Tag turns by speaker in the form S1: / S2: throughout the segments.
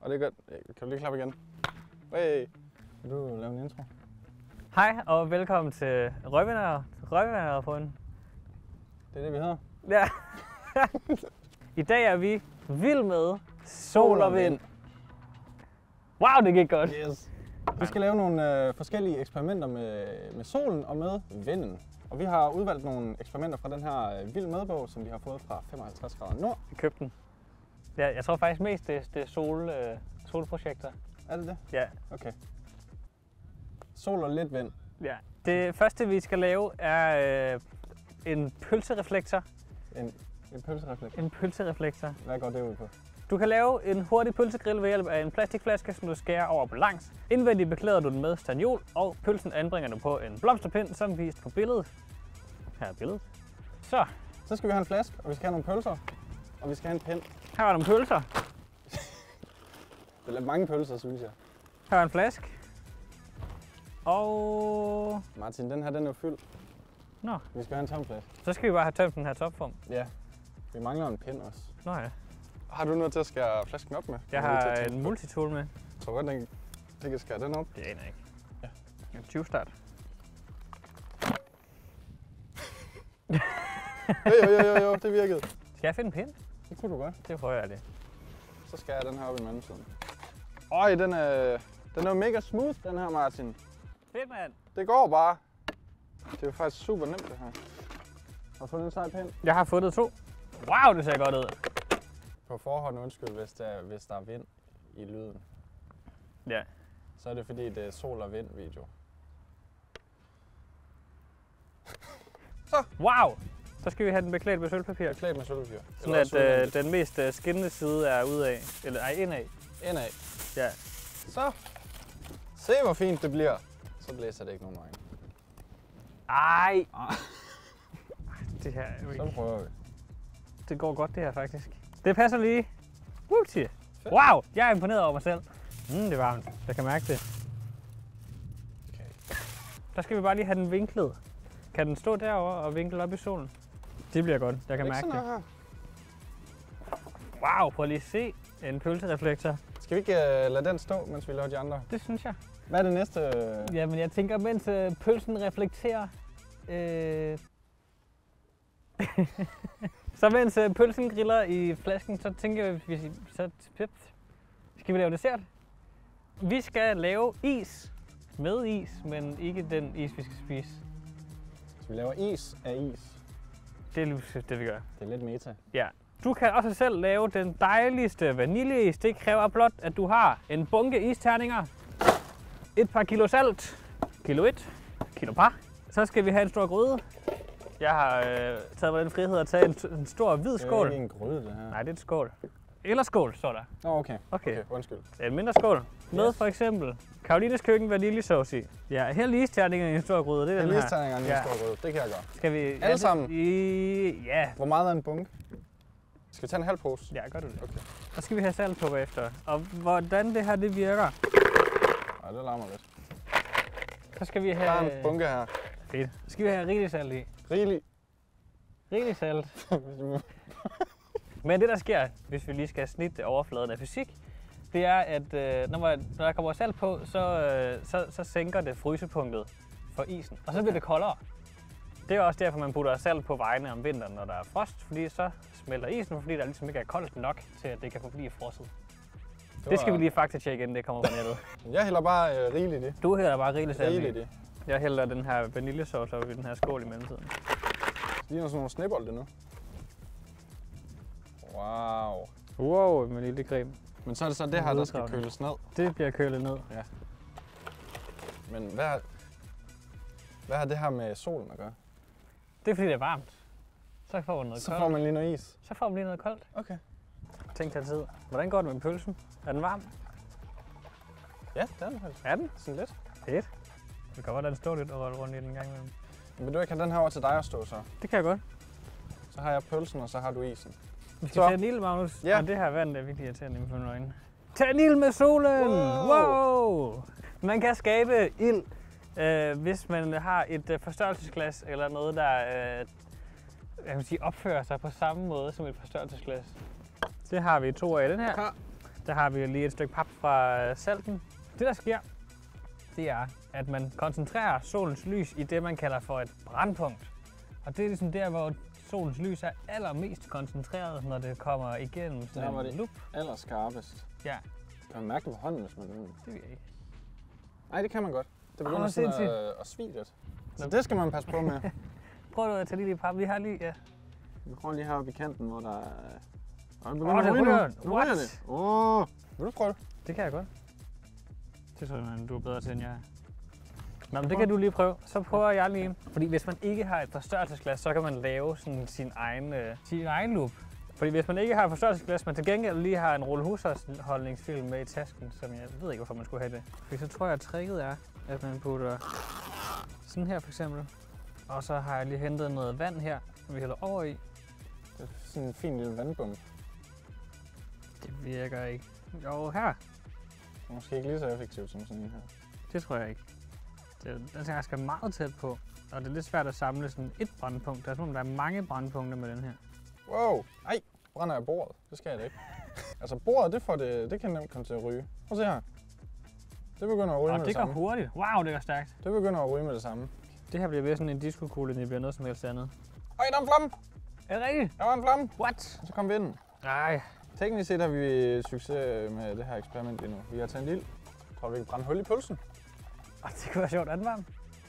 S1: Og det er godt. Kan du lige klappe igen? Hey. Vil du lave en intro?
S2: Hej og velkommen til Røgvindere på en.
S1: Det er det, vi hedder.
S2: Ja. I dag er vi vild med sol og vind. Wow, det gik godt.
S1: Yes. Vi skal lave nogle forskellige eksperimenter med solen og med vinden. Og vi har udvalgt nogle eksperimenter fra den her vild medbog, som vi har fået fra 55 grader nord.
S2: Vi købte den. Ja, jeg tror faktisk mest, det er solprojekter.
S1: Er det det?
S2: Ja.
S1: Okay. Sol og lidt vind.
S2: Ja. Det første, vi skal lave, er en pølsereflektor.
S1: En pølsereflektor.
S2: En pølsereflektor.
S1: Hvad går det ud på?
S2: Du kan lave en hurtig pølsegrill ved hjælp af en plastikflaske, som du skærer over på langs. Indvendigt beklæder du den med staniol, og pølsen anbringer du på en blomsterpind, som vist på billedet. Her er billedet. Så
S1: skal vi have en flaske, og vi skal have nogle pølser, og vi skal have en pind.
S2: her er nogle pølser.
S1: Det er lidt mange pølser, synes jeg.
S2: Her er en flaske. Og
S1: Martin, den her den er jo fyldt.
S2: nå,
S1: Vi skal have en tom flaske.
S2: så skal vi bare have tømt den her topform.
S1: Ja. Vi mangler en pind også.
S2: Nå ja.
S1: Har du noget til at skære flasken op med?
S2: Jeg har en multitool med.
S1: Jeg tror godt, den kan skære den op.
S2: Det aner jeg ikke.
S1: Ja.
S2: En 20-start.
S1: Jo, det virkede.
S2: Skal jeg finde en pind?
S1: Det kunne du godt.
S2: Det prøver jeg det.
S1: Så skærer jeg den her op i den anden side. Øj, den er jo mega smooth, den her, Martin.
S2: Fedt, mand.
S1: Det går bare. Det er jo faktisk super nemt, det her. Har du fundet en sej pind?
S2: Jeg har fundet 2. Wow, det ser godt ud.
S1: På forhånd undskyld, hvis der er vind i lyden.
S2: Ja.
S1: Så er det fordi, det er sol og vind video.
S2: Wow! Så skal vi have den beklædt med sølvpapir.
S1: Klædt med sølvpapir.
S2: Sådan at den mest skinnende side er udad. Eller ej, indad.
S1: Indad.
S2: Ja.
S1: Så. Se hvor fint det bliver. Så blæser det ikke nogen regn.
S2: Ej! Det her er jo
S1: Så
S2: ikke...
S1: prøver vi.
S2: Det går godt det her faktisk. Det passer lige. Whoopsie. Wow! Jeg er imponeret over mig selv. Det er varmt. Jeg kan mærke det.
S1: Okay.
S2: Der skal vi bare lige have den vinklet. Kan den stå derovre og vinkle op i solen? Det bliver godt. Jeg kan mærke det.
S1: Her.
S2: Wow, prøv lige at se. En pølsereflektor.
S1: Skal vi ikke lade den stå, mens vi laver de andre?
S2: Det synes jeg.
S1: Hvad er det næste?
S2: Jamen jeg tænker, mens pølsen reflekterer... Så mens pølsen griller i flasken, så tænker jeg, skal vi lave dessert? Vi skal lave is. Med is, men ikke den is, vi skal spise.
S1: Så vi laver is af is.
S2: Det er lige det, vi gør.
S1: Det er lidt meta.
S2: Ja. Du kan også selv lave den dejligste vaniljeis. Det kræver blot, at du har en bunke isterninger, et par kilo salt, kilo 1, kilo par. Så skal vi have en stor gryde. Jeg har taget mig den frihed at tage en stor hvid skål.
S1: Det er ikke en gryde, det her.
S2: Nej, det er en skål. Eller skål, står der.
S1: Okay.
S2: Okay.
S1: Undskyld.
S2: En mindre skål. Med for eksempel Karolines Køkken vaniljesauce i. Ja, her lige isterningerne i en stor gryde. Det er den her.
S1: Isterningerne i en stor gryde. Det kan jeg gøre.
S2: Skal vi...
S1: Alle sammen?
S2: Ja.
S1: Hvor meget er en bunke? Skal vi tage en halv pose?
S2: Ja, gør du det.
S1: Okay.
S2: Så skal vi have salt på bagefter. Og hvordan det her det virker.
S1: Ej, det larmer lidt.
S2: Så skal vi have...
S1: Der er en bunke her.
S2: Fedt. Så skal vi have rigelig salt i. Rigelig salt. Men det der sker, hvis vi lige skal snitte overfladen af fysik, det er, at når der kommer salt på, så sænker det frysepunktet for isen. Og så bliver det koldere. Det er også derfor, man putter salt på vejene om vinteren, når der er frost, fordi så smelter isen, fordi der ligesom ikke er koldt nok til, at det kan forblive frosset. Det skal vi lige faktatjekke, inden det kommer på nettet.
S1: Jeg hælder bare rigeligt i.
S2: Du hælder bare rigeligt salt
S1: Rigeligt
S2: i.
S1: i.
S2: Jeg hælder den her vaniljesauce op i den her skål i mellemtiden.
S1: Det ligner sådan nogle snebolde nu. Wow.
S2: Wow, med lille creme.
S1: Men så er det så det her, der skal køles ned.
S2: Det bliver kølet ned.
S1: Ja. Men hvad har det her med solen at gøre?
S2: Det er fordi det er varmt. Så får man noget koldt.
S1: Så får man lige noget is.
S2: Så får man lige noget koldt.
S1: Okay.
S2: Tænk dig tid. Hvordan går det med pølsen? Er den varm?
S1: Ja, det er den faktisk.
S2: Er den?
S1: Sådan lidt.
S2: Fedt. Det kan godt, at den står lidt og rolle rundt i den gang imellem.
S1: Men vil du ikke have den her over til dig at stå så?
S2: Det kan jeg godt.
S1: Så har jeg pølsen, og så har du isen.
S2: Vi skal tage en ild, Magnus.
S1: Ja.
S2: Og det her vand er virkelig irriterende i mine øjne. Tag en ild med solen! Wow! Man kan skabe ild, hvis man har et forstørrelsesglas eller noget, der jeg vil sige, opfører sig på samme måde som et forstørrelsesglas. Det har vi 2 af den her. Der har vi lige et stykke pap fra salten. Det der sker, det er, at man koncentrerer solens lys i det, man kalder for et brandpunkt. Og det er ligesom der, hvor solens lys er allermest koncentreret, når det kommer igennem sådan en lup.
S1: Allerskarpest.
S2: Ja.
S1: Kan man mærke det på hånden, hvis man vil?
S2: Det ved jeg ikke.
S1: Nej, det kan man godt. Det begynder sådan at svige lidt. Så det skal man passe på med.
S2: Prøv du at tage lige pap. Vi har lige, ja.
S1: Vi prøver lige heroppe i kanten, hvor der er...
S2: det ryger.
S1: Det. Vil du prøve det?
S2: Det kan jeg godt. Det tror jeg, du er bedre til, end jeg er. Nå, men det kan du lige prøve. Så prøver jeg lige. Fordi hvis man ikke har et forstørrelsesglas, så kan man lave sådan sin egen lup. Fordi hvis man ikke har et forstørrelsesglas, men til gengæld lige har en rulle husholdningsfilm med i tasken, som jeg ved ikke, hvorfor man skulle have det. Fordi så tror jeg, at tricket er, at man putter sådan her for eksempel. Og så har jeg lige hentet noget vand her, som vi hælder over i.
S1: Det er sådan en fin lille vandbombe.
S2: Det virker ikke. Jo, her.
S1: Måske ikke lige så effektivt som sådan en her.
S2: Det tror jeg ikke. Den skal meget tæt på, og det er lidt svært at samle sådan et brandpunkt. Der er sådan, der er mange brandpunkter med den her.
S1: Wow! Ej, brænder jeg bordet? Det skal jeg da ikke. Altså bordet, det kan nemt komme til at ryge. Prøv at se her. Det begynder at ryge med det samme.
S2: Og det går hurtigt. Wow, det går stærkt.
S1: Det begynder at ryge med det samme.
S2: Det her bliver ved sådan en diskokugle, det bliver noget som helst andet.
S1: Øj, der er en flamme!
S2: Er det rigtigt?
S1: Der var en flamme!
S2: What?
S1: Og så kom vinden.
S2: Nej.
S1: Teknisk set har vi succes med det her eksperiment lige nu. Vi har tændt ild. Jeg tror, vi kan brænde hul i pølsen.
S2: Det kunne være sjovt at varme.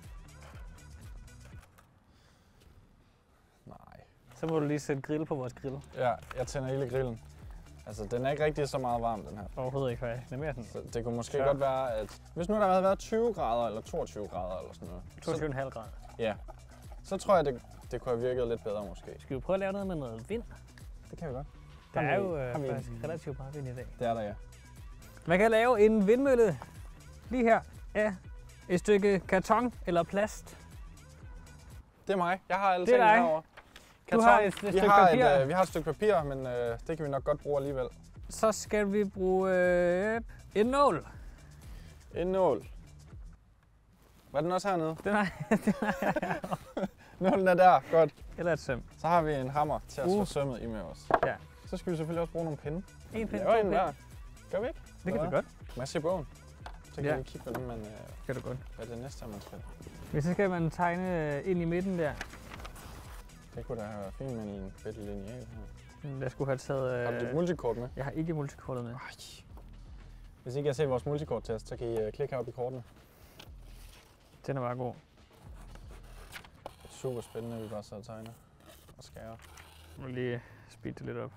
S1: Nej.
S2: Så må du lige sætte grill på vores grill.
S1: Ja, jeg tænder ild i grillen. Altså, den er ikke rigtig så meget varm, den her.
S2: Overhovedet ikke, faktisk. Det er mere sådan.
S1: Så det kunne måske godt være, at hvis nu der havde været 20 grader eller 22 grader eller sådan noget.
S2: 22,5 grader.
S1: Ja. Så tror jeg, det kunne have virket lidt bedre måske.
S2: Skal vi prøve at lave noget med noget vind?
S1: Det kan vi godt.
S2: Der er jo faktisk relativt meget vind i dag.
S1: Det er der, ja.
S2: Man kan lave en vindmølle lige her af et stykke karton eller plast.
S1: Det er mig. Jeg har alle
S2: tingene
S1: herovre.
S2: Du har et stykke papir.
S1: Vi har et stykke papir, men det kan vi nok godt bruge alligevel.
S2: Så skal vi bruge en nål.
S1: En nål. Var den også hernede?
S2: Den er
S1: Nålen er der. Godt.
S2: Eller et søm.
S1: Så har vi en hammer til at slå sømmet i med os.
S2: Ja.
S1: Så skal vi selvfølgelig også bruge nogle pinde.
S2: En pinde,
S1: to pinde. Gør vi ikke?
S2: Det kan vi godt.
S1: Masse i bogen. Så kan vi kigge på dem, men
S2: kan du godt.
S1: Hvad er det næste, man skal?
S2: Hvis så skal man tegne ind i midten der.
S1: Det kunne da have været fint med en bitte lineal her.
S2: Jeg skulle have taget...
S1: Har du dit multikort med?
S2: Jeg har ikke multikortet med.
S1: Hvis I ikke har set vores multikorttest, så kan I klikke heroppe i kortene.
S2: Den er bare god.
S1: Super spændende, at vi bare så tegner og skærer.
S2: Jeg må lige speede det lidt op.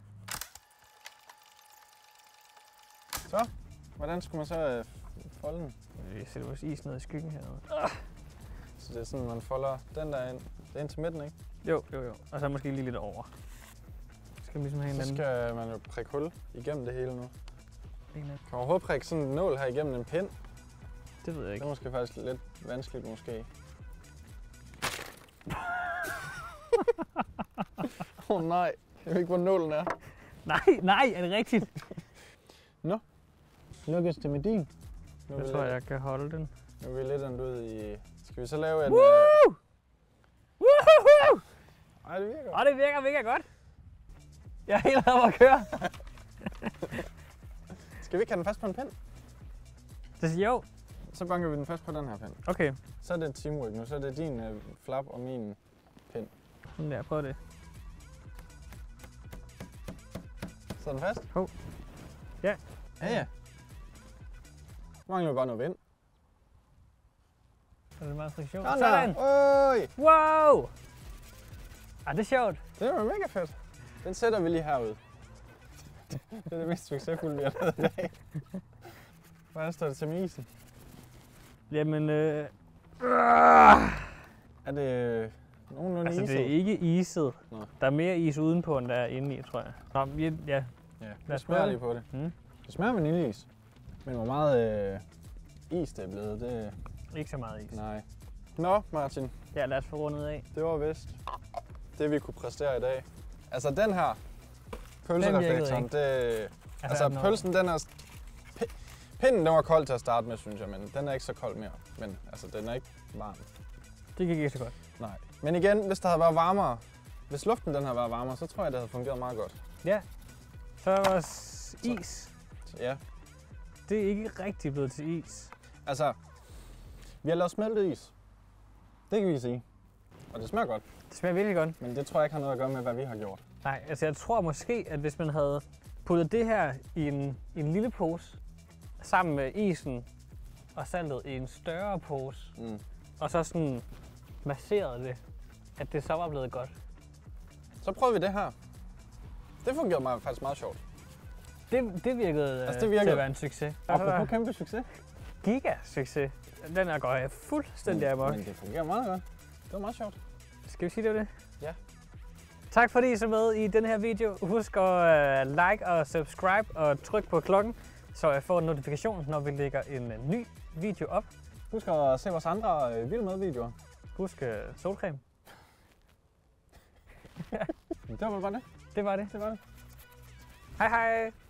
S1: Så, hvordan skulle man så folde den?
S2: Vi sætter vores is ned i skyggen hernede.
S1: Så det er sådan, man folder den der ind. Det er ind til midten, ikke?
S2: Jo. Og så måske lige lidt over. Skal man ligesom have en anden.
S1: Så skal man jo prikke hul igennem det hele nu.
S2: Kan
S1: man overhovedet prikke sådan en nål her igennem en pind?
S2: Det ved jeg ikke.
S1: Det er måske faktisk lidt vanskeligt måske. Nej, jeg ved ikke, hvor nålen er.
S2: Nej, er det rigtigt?
S1: Nå, lykkes det med din?
S2: Jeg tror, jeg kan holde den.
S1: Nu er vi lidt ud i... Skal vi så lave en...
S2: Woo! Woohoo!
S1: Ej, det virker.
S2: Det virker mega godt. Jeg er helt oppe at køre.
S1: Skal vi ikke have den fast på en pind?
S2: Det siger jo.
S1: Så banker vi den fast på den her pind.
S2: Okay.
S1: Så er det teamwork nu. Så er det din flap og min pind.
S2: Sådan der, prøv det.
S1: Så er den fast?
S2: Hov. Ja.
S1: Ja. Så mangler vi bare noget vind.
S2: Så er det meget friktion.
S1: Sådan! Øj!
S2: Wow! Det er sjovt.
S1: Det var mega fedt. Den sætter vi lige herude. Det er det mest succesfulde, vi har lavet i dag. Hvordan står det til med isen?
S2: Jamen,
S1: Er det nogenlunde iset?
S2: det er ikke iset.
S1: Nå.
S2: Der er mere is udenpå, end der er inde i, tror jeg. Nå, ja.
S1: Jeg smager lige på det. Det smager vaniljeis. Men hvor meget is det er blevet, det...
S2: Ikke så meget is.
S1: Nej. Nå, Martin.
S2: Ja, lad os få rundet af.
S1: Det var vist det, vi kunne præstere i dag. Altså den her pølsereflektoren, det... Altså pølsen, den er... Pinden, den var kold til at starte med, synes jeg, men den er ikke så kold mere. Men altså, den er ikke varm.
S2: Det gik ikke så godt.
S1: Nej. Men igen, hvis der havde været varmere, hvis luften den havde været varmere, så tror jeg, det havde fungeret meget godt.
S2: Ja. Så er vores is
S1: Ja.
S2: Det er ikke rigtig blevet til is.
S1: Altså, vi har lavet smeltet is. Det kan vi sige. Og det smager godt.
S2: Det smager virkelig godt.
S1: Men det tror jeg ikke har noget at gøre med, hvad vi har gjort.
S2: Nej, altså jeg tror måske, at hvis man havde puttet det her i en lille pose, sammen med isen og saltet i en større pose, og så sådan masseret det, at det så var blevet godt.
S1: Så prøvede vi det her. Det fungerede mig faktisk meget sjovt.
S2: Det virkede til at være en succes.
S1: Apropos kæmpe succes.
S2: Giga-succes. Den er godt fuldstændig amok.
S1: Men det fungerer meget godt. Det var meget sjovt.
S2: Skal vi sige, det var det?
S1: Ja.
S2: Tak fordi I så med i den her video. Husk at like og subscribe og tryk på klokken, så jeg får en notifikation, når vi lægger en ny video op.
S1: Husk at se vores andre Vild Med videoer.
S2: Husk solcreme.
S1: Det var vel bare det.
S2: Det var det.
S1: Det var det.
S2: Hej hej!